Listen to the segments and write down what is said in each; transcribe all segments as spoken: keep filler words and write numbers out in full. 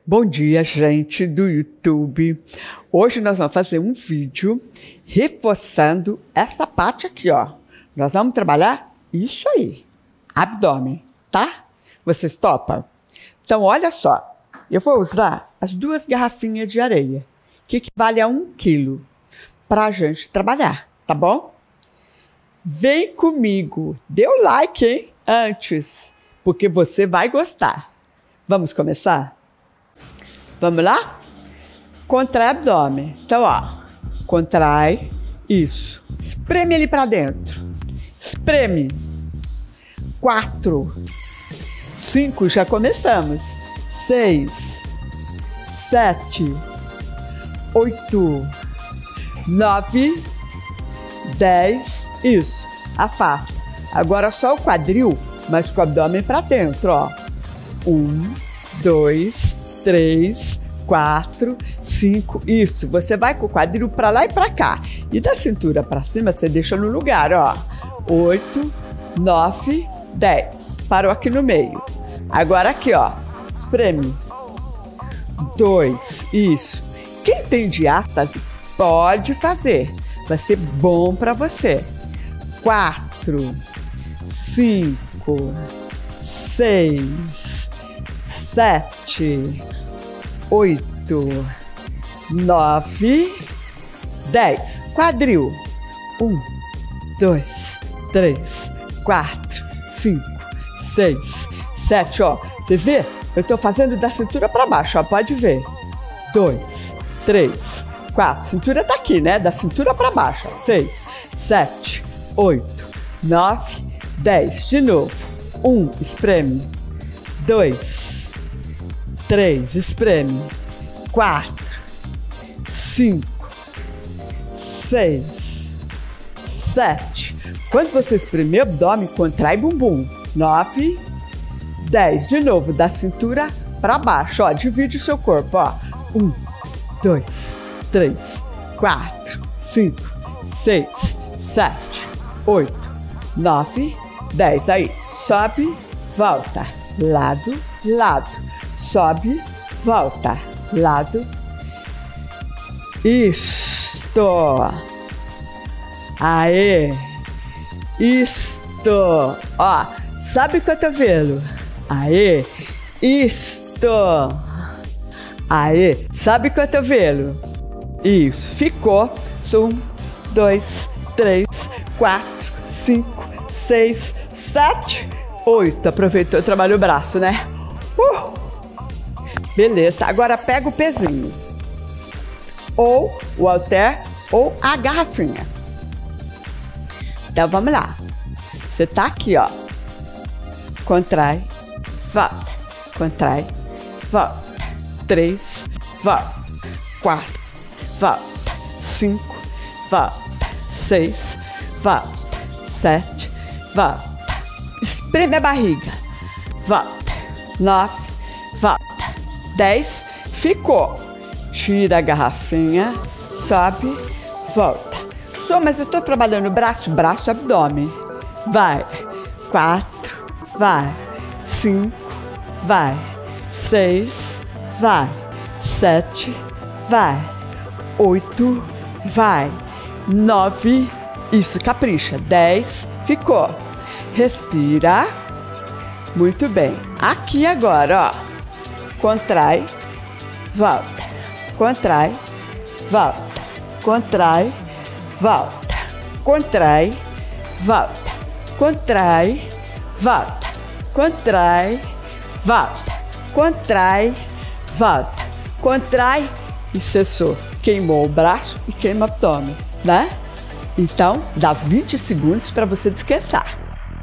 Bom dia, gente do YouTube. Hoje nós vamos fazer um vídeo reforçando essa parte aqui, ó. Nós vamos trabalhar isso aí, abdômen, tá? Vocês topam? Então, olha só. Eu vou usar as duas garrafinhas de areia, que equivale a um quilo, pra gente trabalhar, tá bom? Vem comigo. Dê o like, hein? Antes, porque você vai gostar. Vamos começar? Vamos lá? Contrai abdômen. Então, ó, contrai, isso. Espreme ele para dentro. Espreme. Quatro. Cinco, já começamos. Seis. Sete. Oito. Nove. Dez. Isso. Afasta. Agora só o quadril, mas com o abdômen para dentro, ó. Um, dois, três, quatro, cinco, isso. Você vai com o quadril para lá e para cá. E da cintura para cima você deixa no lugar, ó. Oito, nove, dez. Parou aqui no meio. Agora aqui, ó. Espreme. Dois, isso. Quem tem diástase pode fazer. Vai ser bom para você. Quatro, cinco, seis, sete, oito, nove, dez. Quadril. Um, dois, três, quatro, cinco, seis, sete. Ó, você vê? Eu tô fazendo da cintura para baixo, ó. Pode ver. Dois, três, quatro. Cintura tá aqui, né? Da cintura para baixo. Ó. Seis, sete, oito, nove, dez. De novo. Um, espreme. Dois, três, espreme. Quatro, cinco, seis, sete. Quando você espremer o abdômen, contrai bumbum. Nove, dez. De novo, da cintura para baixo, ó. Divide o seu corpo, ó. Um, dois, três, quatro, cinco, seis, sete, oito, nove, dez. Aí, sobe, volta. Lado, lado. Sobe, volta. Lado. Isto. Aê. Isto. Ó, sobe o cotovelo. Aê. Isto. Aê. Sobe o cotovelo. Isso. Ficou. Um, dois, três, quatro, cinco, seis, sete, oito. Aproveitou e trabalhou o braço, né? Uh! Beleza. Agora pega o pezinho. Ou o halter ou a garrafinha. Então vamos lá. Você tá aqui, ó. Contrai, volta. Contrai, volta. Três, volta. Quatro, volta. Cinco, volta. Seis, volta. Sete, volta. Espreme a barriga. Volta. Nove, volta. Dez, ficou. Tira a garrafinha, sobe, volta. Só, mas eu tô trabalhando braço, braço, abdômen. Vai. Quatro, vai. Cinco, vai. Seis, vai. Sete, vai. Oito, vai. Nove, isso, capricha. Dez, ficou. Respira. Muito bem. Aqui agora, ó. Contrai, volta. Contrai, volta. Contrai, volta. Contrai, volta. Contrai, volta. Contrai, volta. Contrai, volta. Contrai e cessou. Queimou o braço e queima o abdômen, né? Então, dá vinte segundos para você descansar.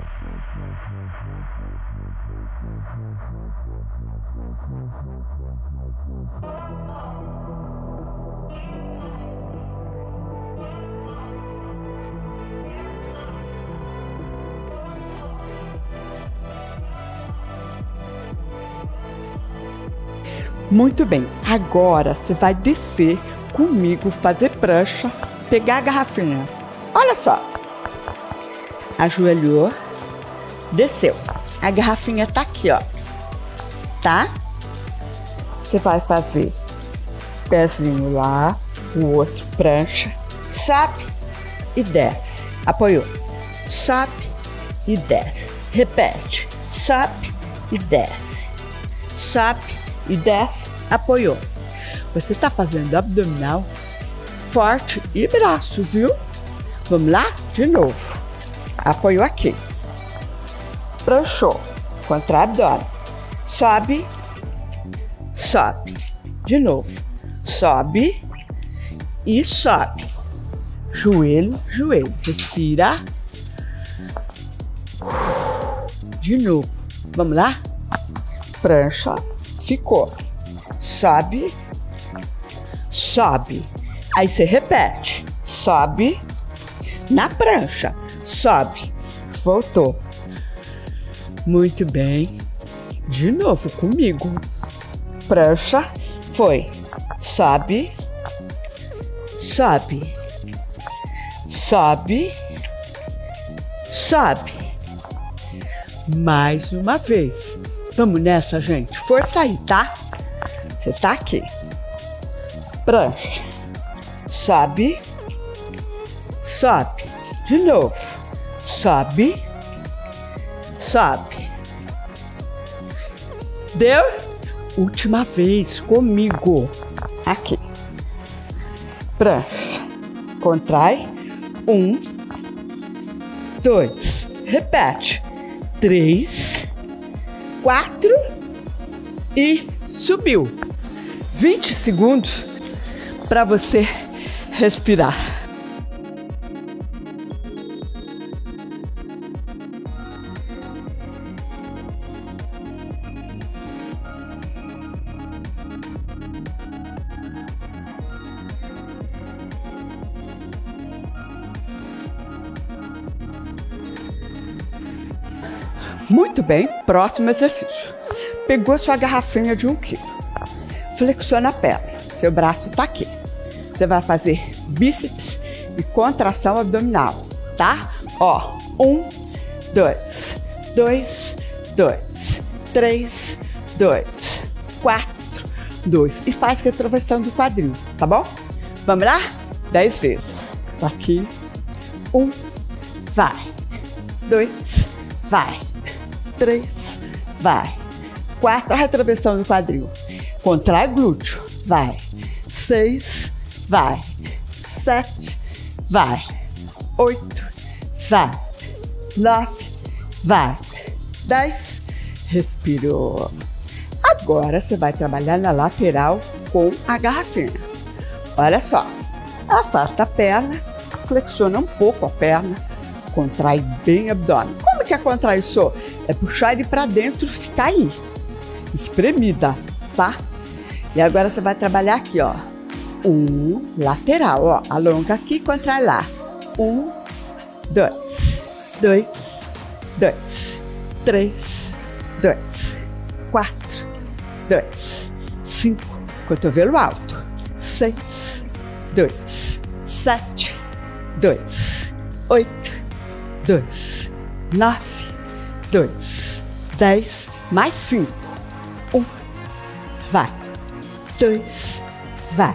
Muito bem, agora você vai descer comigo, fazer prancha, pegar a garrafinha. Olha só. Ajoelhou, desceu. A garrafinha tá aqui, ó. Tá? você vai fazer pezinho lá, o outro prancha, sobe e desce. Apoiou. Sobe e desce. Repete. Sobe e desce. Sobe e desce. Apoiou. Você tá fazendo abdominal forte e braço, viu? Vamos lá? De novo. Apoiou aqui. Pranchou. Contra abdômen. Sobe. Sobe. De novo. Sobe. E sobe. Joelho, joelho. Respira. De novo. Vamos lá? Prancha. Ficou. Sobe. Sobe. Aí você repete. Sobe. Na prancha. Sobe. Voltou. Muito bem. De novo comigo. Prancha. Foi. Sobe. Sobe. Sobe. Sobe. Mais uma vez. Vamos nessa, gente. Força aí, tá? Você tá aqui. Prancha. Sobe. Sobe. De novo. Sobe. Sobe. Deu? Última vez comigo. Aqui. Prancha. Contrai. Um. Dois. Repete. Três. Quatro. E subiu. vinte segundos para você respirar. Muito bem, próximo exercício. Pegou sua garrafinha de um quilo. Flexiona a perna. Seu braço tá aqui. Você vai fazer bíceps e contração abdominal, tá? Ó, um, dois, dois, dois, três, dois, quatro, dois. E faz retroversão do quadril, tá bom? Vamos lá? Dez vezes. Aqui. Um, vai. Dois, vai. Três, vai. Quatro, a retroversão do quadril. Contrai glúteo, vai. Seis, vai. Sete, vai. Oito, vai. Nove, vai. Dez, respirou. Agora você vai trabalhar na lateral com a garrafinha. Olha só. Afasta a perna, flexiona um pouco a perna, contrai bem o abdômen. Como que é contrair isso? É puxar ele para dentro e ficar aí. Espremida, tá? E agora você vai trabalhar aqui, ó. Um, lateral, ó. Alonga aqui, contrai lá. Um, dois, dois, dois, três, dois, quatro, dois, cinco, cotovelo alto. Seis, dois, sete, dois, oito, dois, nove, dois, dez, mais cinco. Um, vai. Dois, vai.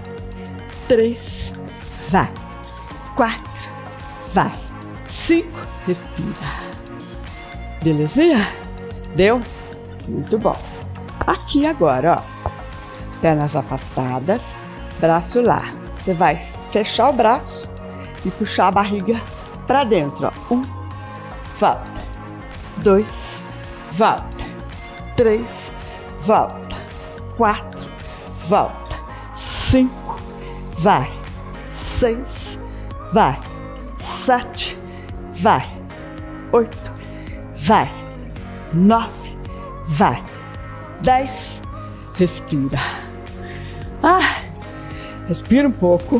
Três, vai. Quatro, vai. Cinco, respira. Belezinha? Deu? Muito bom. Aqui agora, ó. Pernas afastadas, braço lá. Você vai fechar o braço e puxar a barriga pra dentro, ó. Um, volta. Dois, volta. Três, volta. Quatro, volta. Cinco, vai. Seis, vai. Sete, vai. Oito, vai. Nove, vai. Dez, respira. Ah, respira um pouco.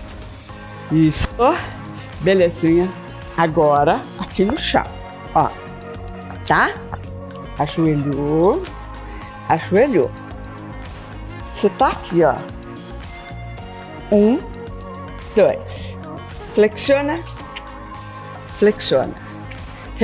Isso. Belezinha. Agora, aqui no chão. Ó. Tá? Ajoelhou. Ajoelhou. Você tá aqui, ó. Um, dois. Flexiona. Flexiona.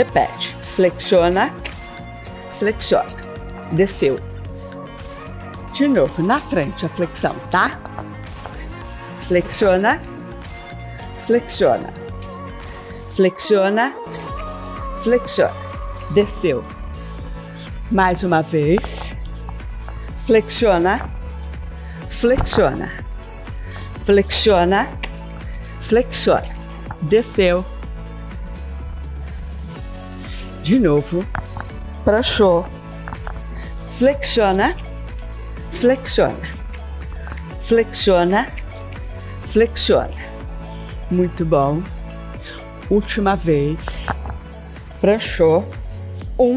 Repete. Flexiona. Flexiona. Desceu. De novo, na frente a flexão, tá? Flexiona, flexiona, flexiona, flexiona. Desceu. Mais uma vez. Flexiona, flexiona, flexiona, flexiona. Desceu. De novo. Pranchou. Flexiona, flexiona, flexiona, flexiona. Muito bom. Última vez. Pranchou. Um,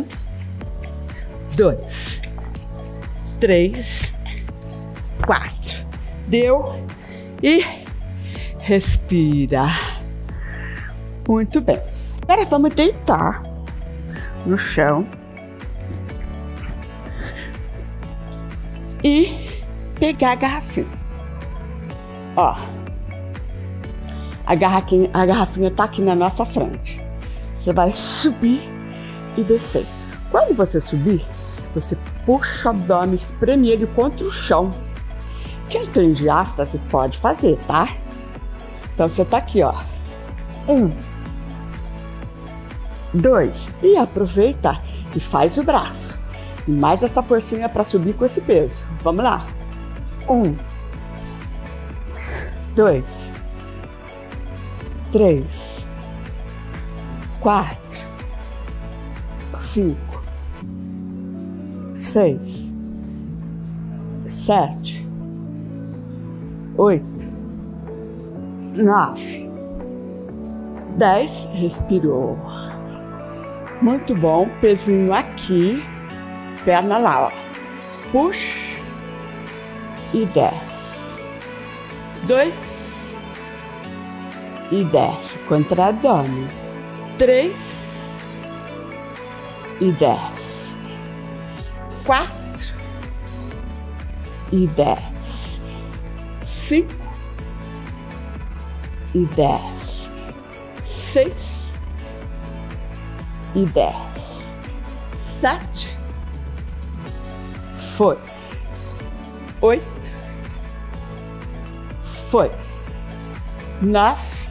dois, três, quatro. Deu e respira. Muito bem. Agora vamos deitar no chão e pegar a garrafinha. Ó, a garrafinha, a garrafinha tá aqui na nossa frente. Você vai subir e descer. Quando você subir, você puxa o abdômen, espreme ele contra o chão. Quem tem diástase você pode fazer, tá? Então você tá aqui, ó. Um, dois, e aproveita e faz o braço. E mais essa forcinha para subir com esse peso. Vamos lá. Um, dois, três, quatro, cinco, seis, sete, oito, nove, dez. Respirou. Muito bom. Pezinho aqui. Perna lá, ó. Puxa e desce. Dois e desce contra abdômen. Três e desce. Quatro e desce. Cinco e desce. Seis e desce. Sete. Foi. Oito. Foi. Nove.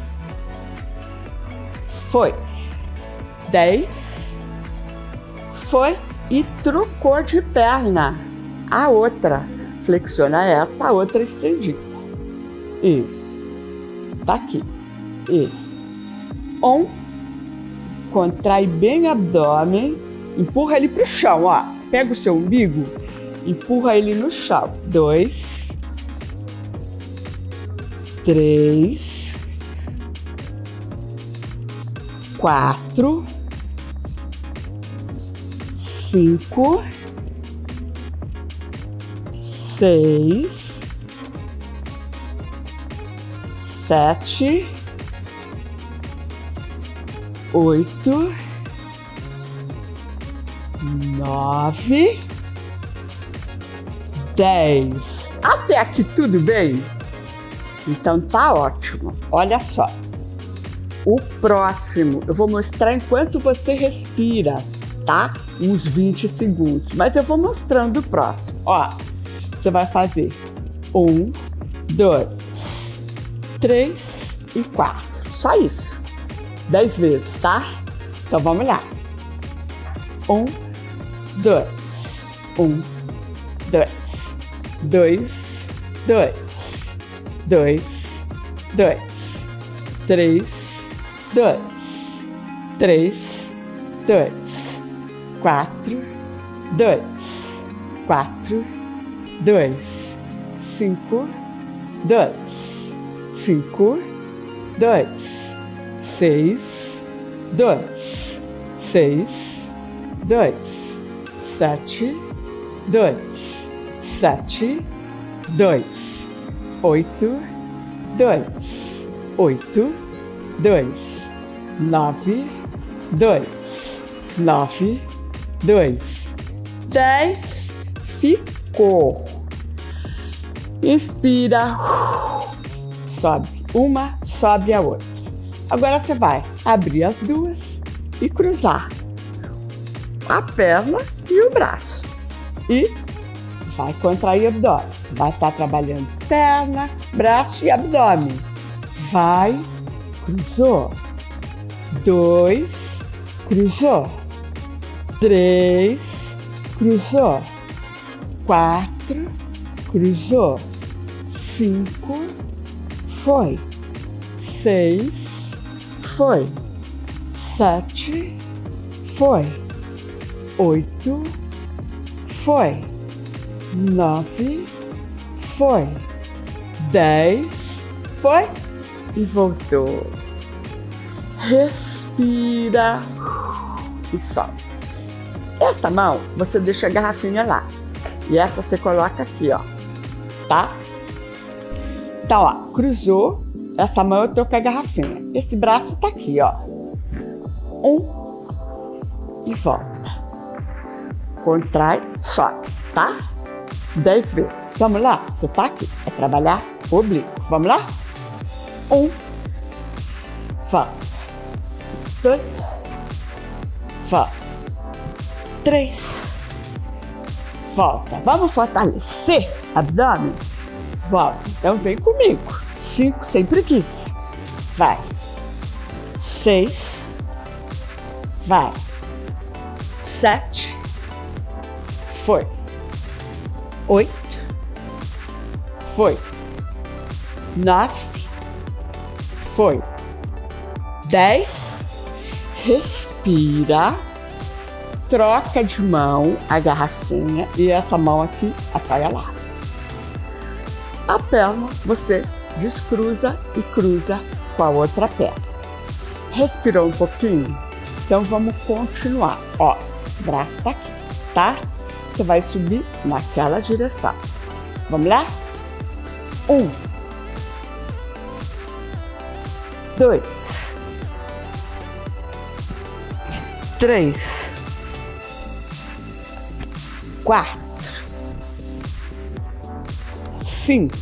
Foi. Dez. Foi. E trocou de perna. A outra. Flexiona essa, a outra estendida. Isso. Tá aqui. E. Um. Contrai bem o abdômen. Empurra ele pro chão, ó. Pega o seu umbigo. Empurra ele no chão. Dois. Três. Quatro. Cinco. Seis. Sete. Oito. Nove. Dez. Até aqui tudo bem? Então tá ótimo. Olha só. O próximo eu vou mostrar enquanto você respira, tá? Uns vinte segundos. Mas eu vou mostrando o próximo. Ó, você vai fazer um, dois, três e quatro. Só isso. Dez vezes, tá? Então vamos lá. Um, dois, um, dois, dois, dois, dois, dois, três, dois, três, dois, quatro, dois, quatro, dois, cinco, dois, cinco, dois, seis, dois, seis, dois, sete, dois, sete, dois, oito, dois, oito, dois, nove, dois, nove, dois, dez. Ficou. Inspira, sobe uma, sobe a outra. Agora você vai abrir as duas e cruzar a perna e o braço. E vai contrair o abdômen. Vai estar trabalhando perna, braço e abdômen. Vai, cruzou. Dois, cruzou. Três, cruzou. Quatro, cruzou. Cinco, foi. Seis, foi. Sete, foi. Oito, foi. Nove, foi. Dez, foi. E voltou. Respira e solta. Essa mão você deixa a garrafinha lá. E essa você coloca aqui, ó. Tá? Então, ó, cruzou. Essa mão eu tô com a garrafinha. Esse braço tá aqui, ó. Um. E volta. Contrai, sobe, tá? Dez vezes. Vamos lá? Você tá aqui. É trabalhar oblíquo. Vamos lá? Um. Volta. Dois. Volta. Três. Volta. Vamos fortalecer o abdômen? Volta. Então vem comigo. Cinco, sem preguiça. Vai. Seis. Vai. Sete. Foi. Oito. Foi. Nove. Foi. Dez. Respira. Troca de mão a garrafinha e essa mão aqui apoia lá. A perna você descruza e cruza com a outra perna. Respirou um pouquinho? Então vamos continuar. Ó, esse braço tá aqui, tá? Você vai subir naquela direção. Vamos lá? Um. Dois. Três. Quatro. Cinco.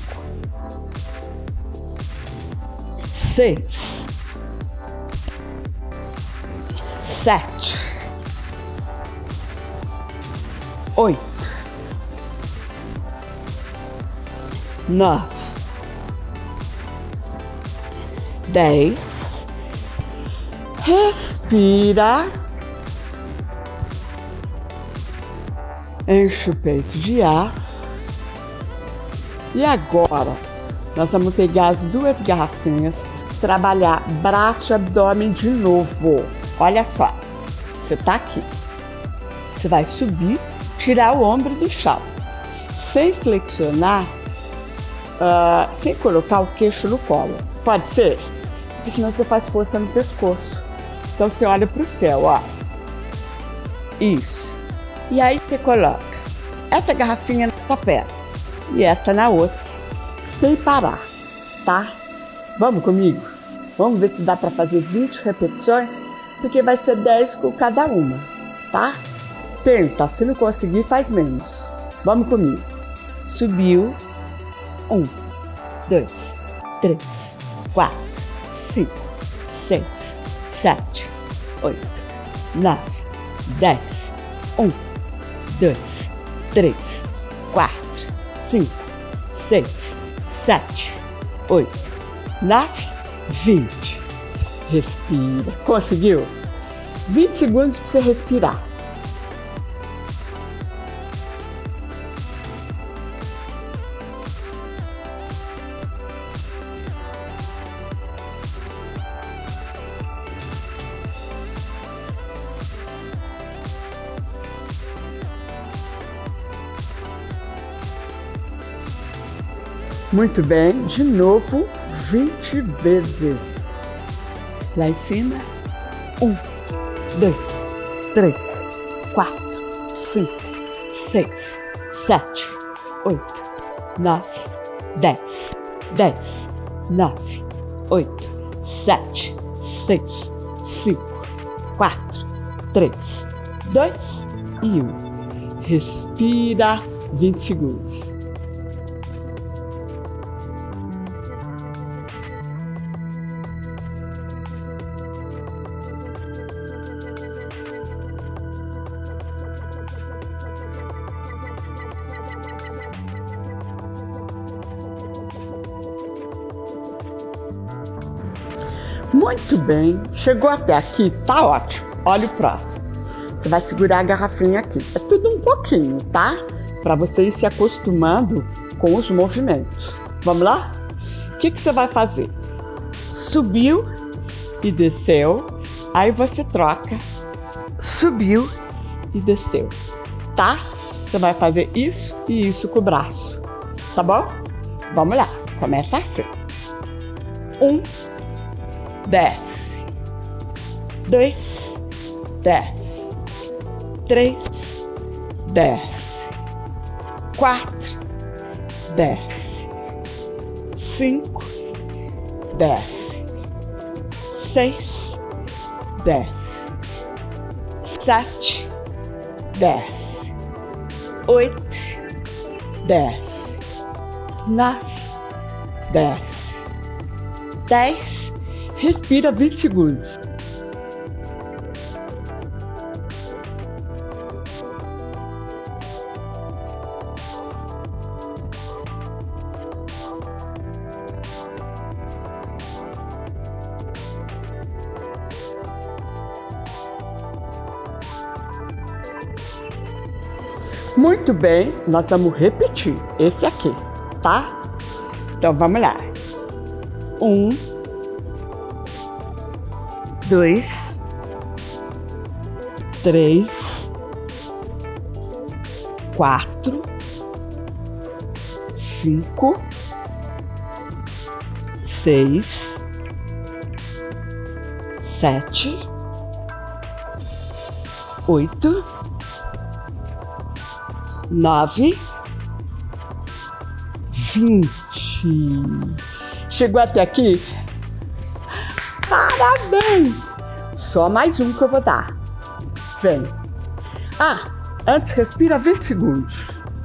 Seis. Sete. Oito. Nove. Dez. Respira. Enche o peito de ar. E agora, nós vamos pegar as duas garrafinhas, trabalhar braço e abdômen de novo. Olha só, você tá aqui. Você vai subir, tirar o ombro do chão. Sem flexionar, uh, sem colocar o queixo no colo. Pode ser? Porque senão você faz força no pescoço. Então você olha pro céu, ó. Isso. E aí você coloca essa garrafinha nessa perna e essa na outra, sem parar, tá? Vamos comigo? Vamos ver se dá para fazer vinte repetições, porque vai ser dez com cada uma, tá? Tenta, se não conseguir, faz menos. Vamos comigo. Subiu. Um, dois, três, quatro, cinco, seis, sete, oito, nove, dez. Um, dois, três, quatro, cinco, seis, sete, oito, nove, vinte. Respira. Conseguiu? vinte segundos para você respirar. Muito bem, de novo, vinte vezes. Lá em cima, um, dois, três, quatro, cinco, seis, sete, oito, nove, dez, dez, nove, oito, sete, seis, cinco, quatro, três, dois e um. Respira vinte segundos. Muito bem, chegou até aqui, tá ótimo. Olha o próximo. Você vai segurar a garrafinha aqui. É tudo um pouquinho, tá? Para você ir se acostumando com os movimentos. Vamos lá? O que, que você vai fazer? Subiu e desceu, aí você troca. Subiu e desceu, tá? Você vai fazer isso e isso com o braço, tá bom? Vamos lá, começa assim. Um, desce. Dois, desce. Três, desce. Quatro, desce. Cinco, desce. Seis, desce. Sete, desce. Oito, desce. Nove, desce. Dez, respira vinte segundos. Muito bem, nós vamos repetir esse aqui, tá? Então vamos lá. Um, dois, três, quatro, cinco, seis, sete, oito, nove, vinte. Chegou até aqui? Parabéns! Só mais um que eu vou dar. Vem. Ah, antes respira vinte segundos.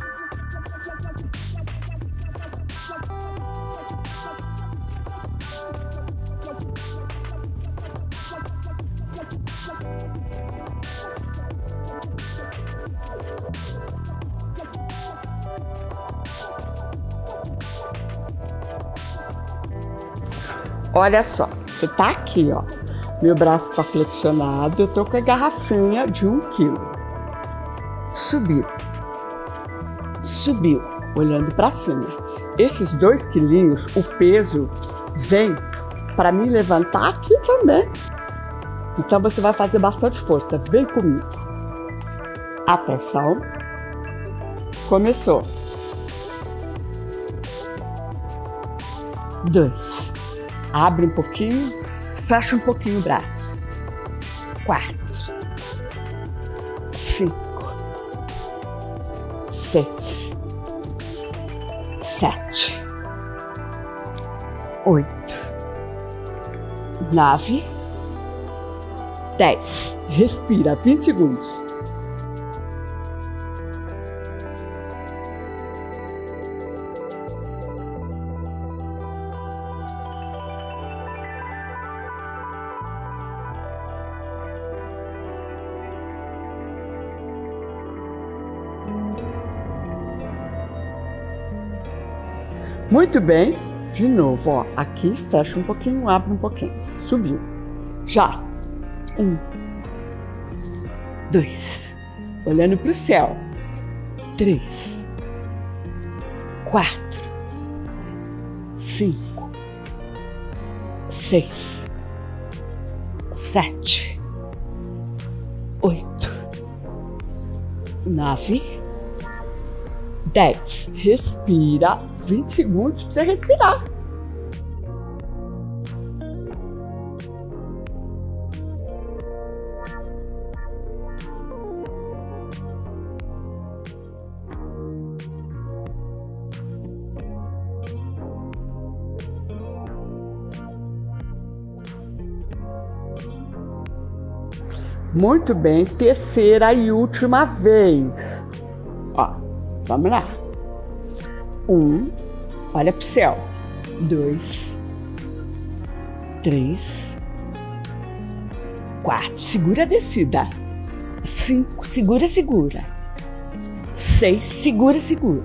Olha só, você tá aqui, ó. Meu braço tá flexionado, eu tô com a garrafinha de um quilo. Subiu. Subiu, olhando pra cima. Esses dois quilinhos, o peso vem para me levantar aqui também. Então você vai fazer bastante força. Vem comigo. Atenção. Começou. Dois. Abre um pouquinho, fecha um pouquinho o braço. Quatro, cinco, seis, sete, oito, nove, dez. Respira vinte segundos. Muito bem, de novo, ó, aqui fecha um pouquinho, abre um pouquinho, subiu, já, um, dois, olhando para o céu, três, quatro, cinco, seis, sete, oito, nove, dez, respira. vinte segundos para você respirar. Muito bem, terceira e última vez. Ó, vamos lá. Um, olha pro céu. Dois, três, quatro, segura a descida. Cinco, segura, segura. Seis, segura, segura.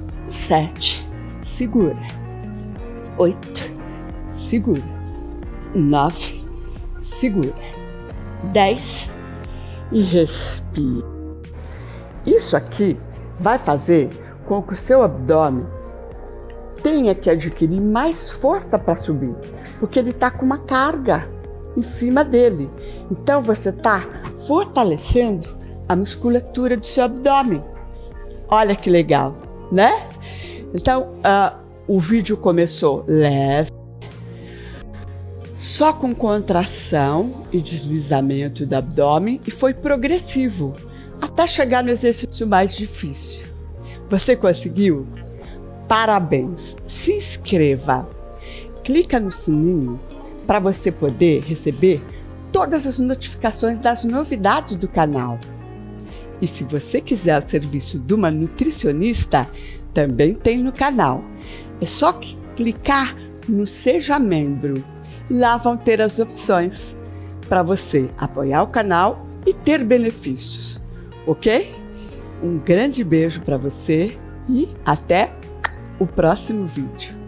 Sete, segura. Oito, segura. nove, segura, dez e respira. Isso aqui vai fazer com que o seu abdômen tenha que adquirir mais força para subir, porque ele está com uma carga em cima dele. Então você está fortalecendo a musculatura do seu abdômen. Olha que legal, né? Então uh, o vídeo começou leve, só com contração e deslizamento do abdômen, e foi progressivo até chegar no exercício mais difícil. Você conseguiu? Parabéns! Se inscreva, clica no sininho para você poder receber todas as notificações das novidades do canal. E se você quiser o serviço de uma nutricionista, também tem no canal. É só clicar no Seja Membro. E lá vão ter as opções para você apoiar o canal e ter benefícios. Ok? Um grande beijo para você e até o próximo vídeo.